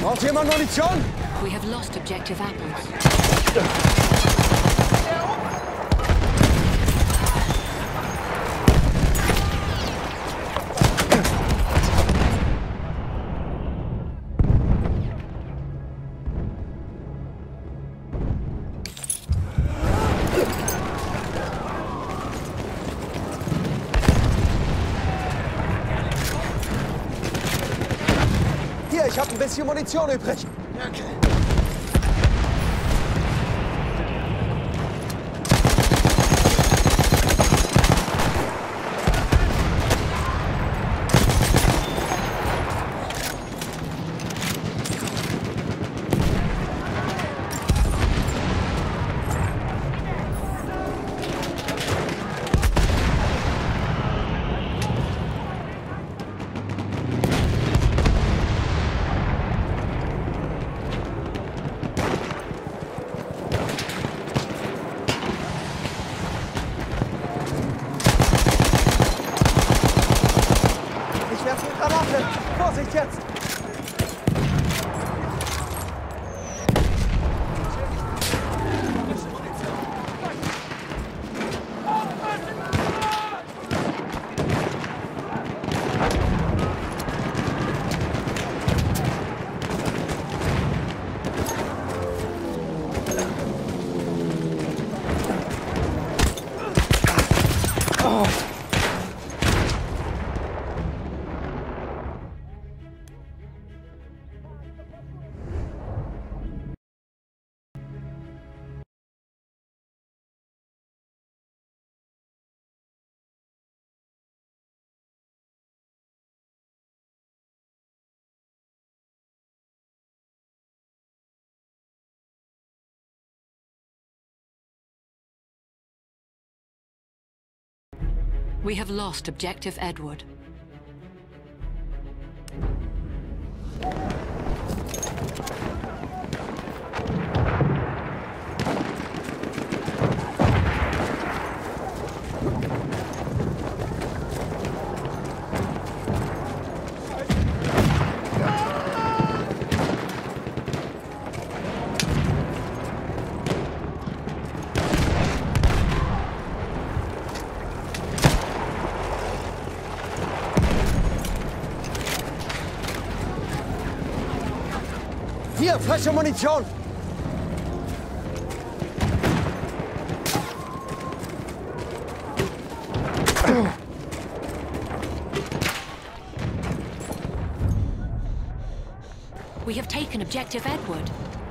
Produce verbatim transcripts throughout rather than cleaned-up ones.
Braucht jemand Munition? We have lost objective apples. Hier, ich habe ein bisschen Munition übrig. Danke. Ich werfe eine Granate. Vorsicht jetzt! Oh. We have lost objective Edward. Hier, frische Munition! We have taken objective Edward.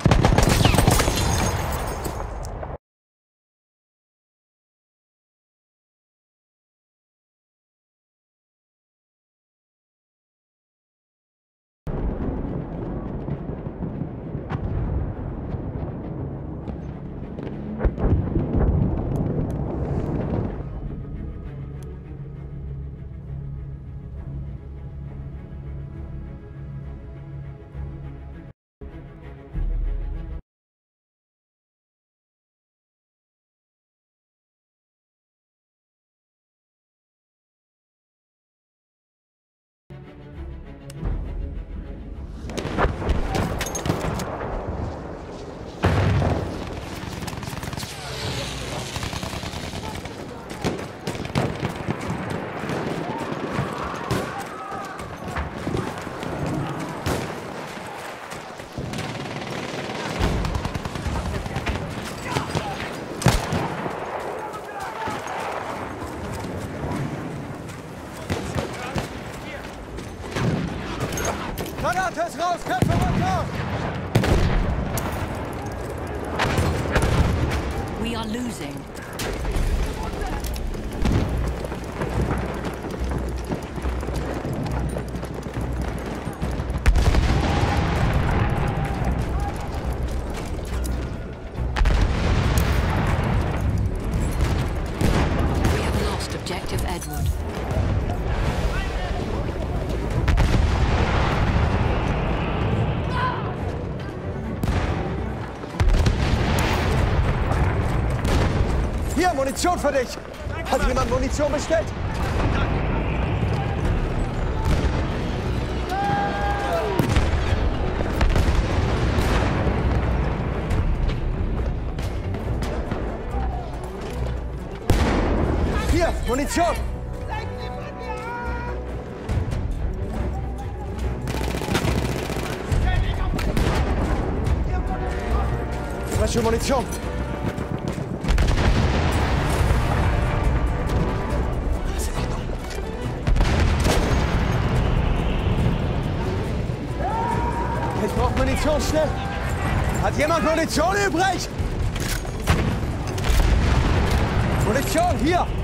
Granate ist raus, Köpfe runter! We are losing. We have lost objective Edward. Hier, Munition für dich! Hat jemand Munition bestellt? Munition! Frische Munition! Alles in Ordnung. Ich brauche Munition, schnell! Hat jemand Munition übrig? Munition, hier!